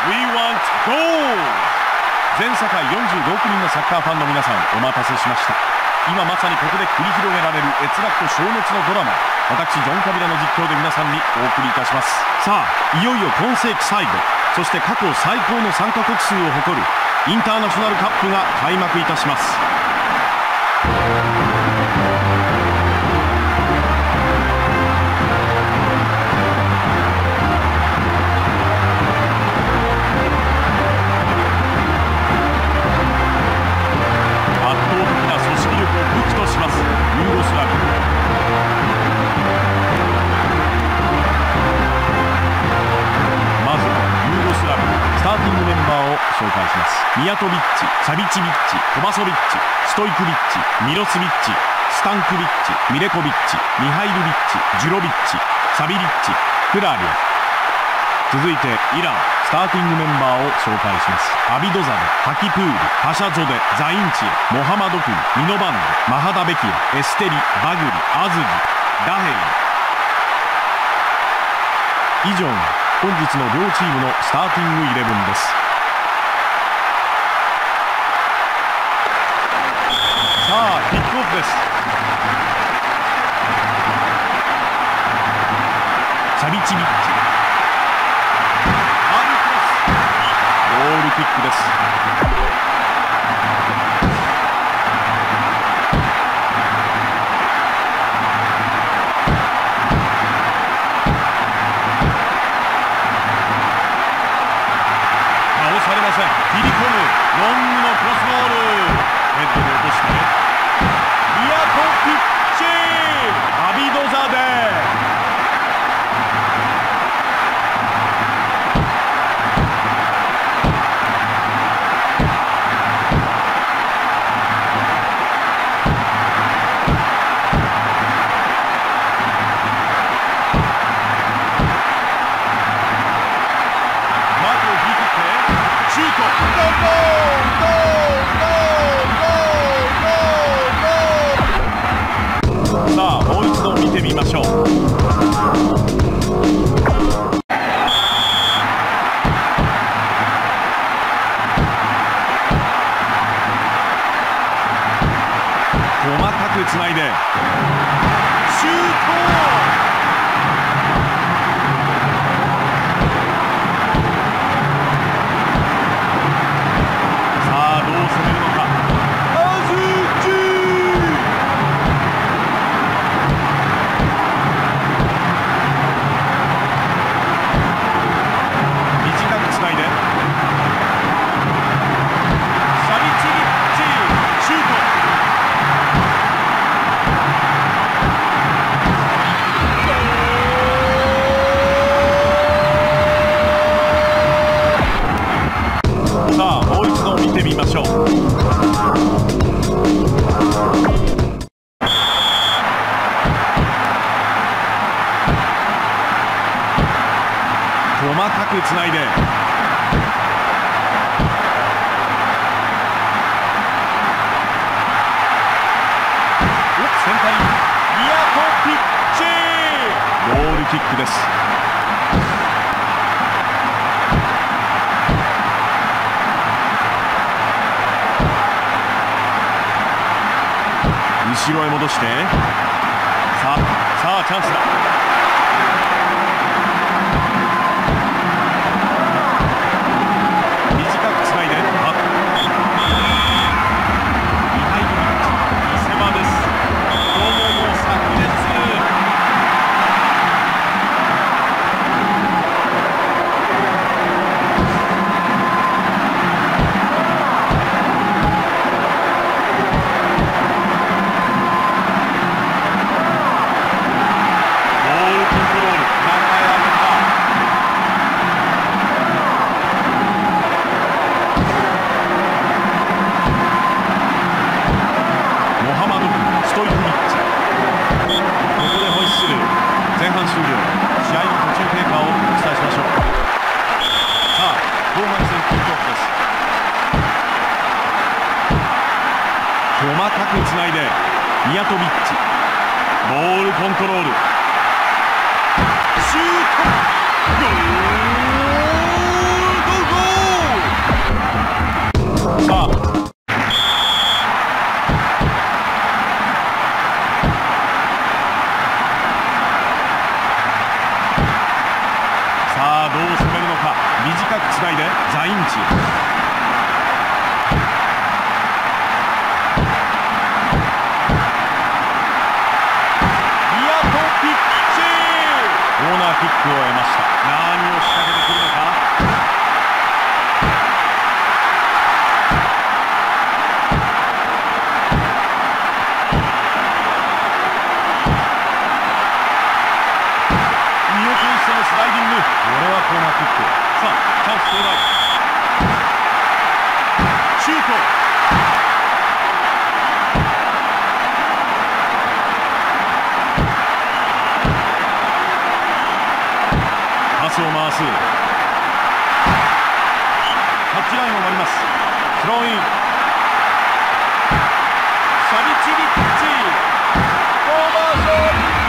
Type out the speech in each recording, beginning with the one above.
We want goal! 全世界45億人のサッカーファンの皆さん、お待たせしました。今まさにここで繰り広げられる閲楽と消滅のドラマ、私ジョン・カビラの実況で皆さんにお送りいたします。さあ、いよいよ今世紀最後、そして過去最高の参加国数を誇るインターナショナルカップが開幕いたします。ミヤトビッチ、サビチビッチ、コバソビッチ、ストイクビッチ、ミロスビッチ、スタンクビッチ、ミレコビッチ、ミハイルビッチ、ジュロビッチ、サビリッチ、クラーリア。続いてイラン、スターティングメンバーを紹介します。アビドザデ、ハキプール、パシャゾデ、ザインチエ、モハマドクニ、ミノバンド、マハダベキア、エステリ、バグリ、アズギ、ダヘイ。以上が本日の両チームのスターティングイレブンです。さあ、キックオフです。サビチビッチ、ハードクロス、ゴールキックです。倒されません。切り込むロングのクロスボール、ヘッドで落としてミヤトビッチ、アビドザデ。マークを引いてってシュート、ゴール、さあもう一度見てみましょう。細かくつないでシュート。細かくつないでセンタリング、ミヤトビッチ、ゴールキックです。後ろへ戻して、さあチャンスだ。細かくつないでミヤトビッチ、ボールコントロール、シュート、ゴール、ゴール、ゴール。 くつないでザインチ。コーナーキックを得ました。何を仕掛けてくるのか。見送りしてのスライディング。これはコーナーキック。さあチャンス到来。シュート。パスを回す。タッチラインを割ります。スローイン。サビチビッチ。コバソビ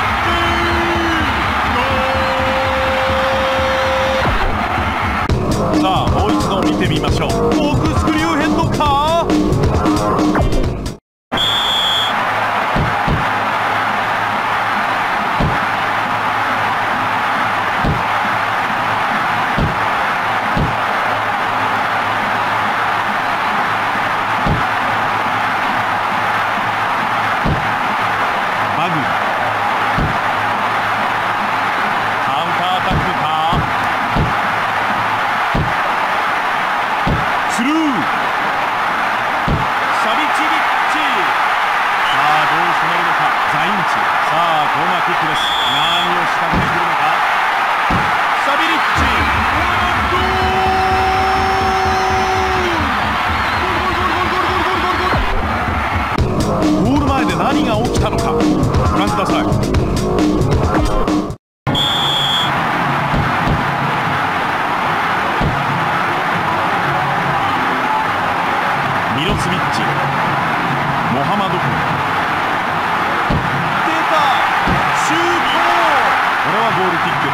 ッチ。さあもう一度見てみましょう。コークスクリューヘッドか。何が起きたのかご覧ください。ミロスビッチ、モハマド君、出たシュート。これはゴールキック。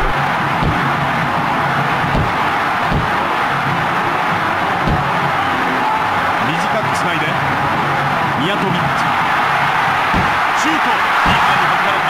短くつないでミヤトビッチ。シュート、キーパーにはじかれた。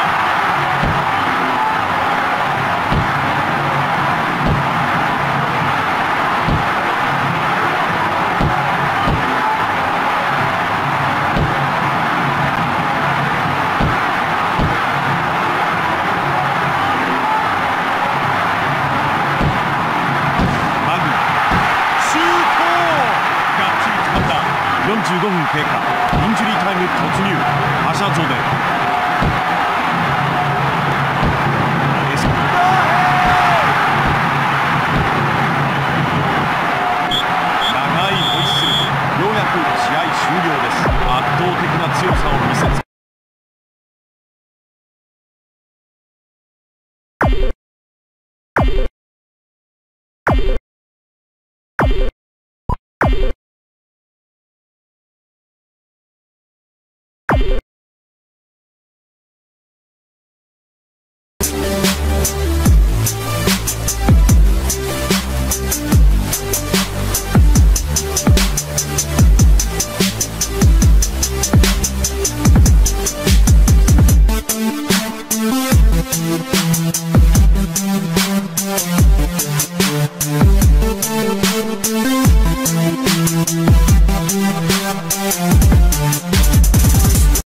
マグナ、シュート、がっちり決まった。45分経過、インジュリータイム突入。アシャゾデ、試合終了です。圧倒的な強さを見せつけ